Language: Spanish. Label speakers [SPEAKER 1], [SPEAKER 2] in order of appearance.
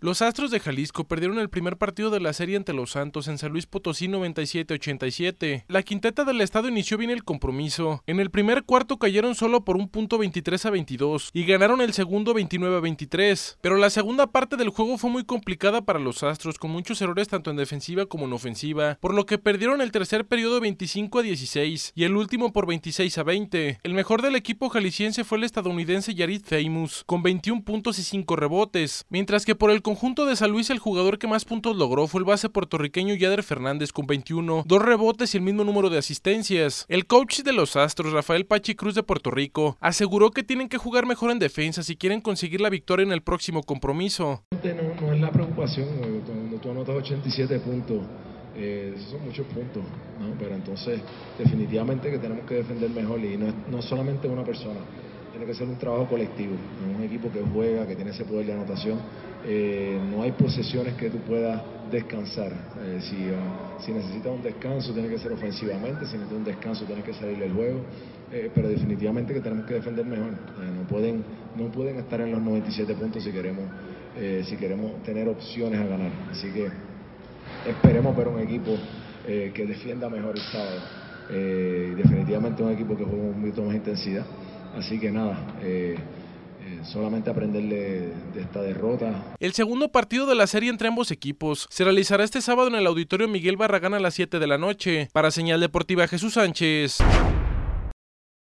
[SPEAKER 1] Los Astros de Jalisco perdieron el primer partido de la serie ante los Santos en San Luis Potosí 97-87. La quinteta del estado inició bien el compromiso. En el primer cuarto cayeron solo por un punto 23-22 y ganaron el segundo 29-23. Pero la segunda parte del juego fue muy complicada para los Astros, con muchos errores tanto en defensiva como en ofensiva, por lo que perdieron el tercer periodo 25-16 y el último por 26-20. El mejor del equipo jalisciense fue el estadounidense Yarid Famous, con 21 puntos y 5 rebotes, mientras que por el conjunto de San Luis el jugador que más puntos logró fue el base puertorriqueño Yader Fernández con 21, 2 rebotes y el mismo número de asistencias. El coach de los Astros, Rafael Pachi Cruz de Puerto Rico, aseguró que tienen que jugar mejor en defensa si quieren conseguir la victoria en el próximo compromiso.
[SPEAKER 2] No es la preocupación, cuando tú anotas 87 puntos, esos son muchos puntos, ¿no? Pero entonces definitivamente que tenemos que defender mejor y no solamente una persona. Tiene que ser un trabajo colectivo, un equipo que juega, que tiene ese poder de anotación. No hay posesiones que tú puedas descansar. Si necesitas un descanso, tiene que ser ofensivamente. Si necesitas un descanso, tiene que salir del juego. Pero definitivamente que tenemos que defender mejor. No pueden estar en los 97 puntos si queremos tener opciones a ganar. Así que esperemos ver un equipo que defienda mejor el sábado. Definitivamente un equipo que juega con un poquito más intensidad. Así que nada, solamente aprender de esta derrota.
[SPEAKER 1] El segundo partido de la serie entre ambos equipos se realizará este sábado en el Auditorio Miguel Barragán a las 7 de la noche. Para Señal Deportiva, Jesús Sánchez.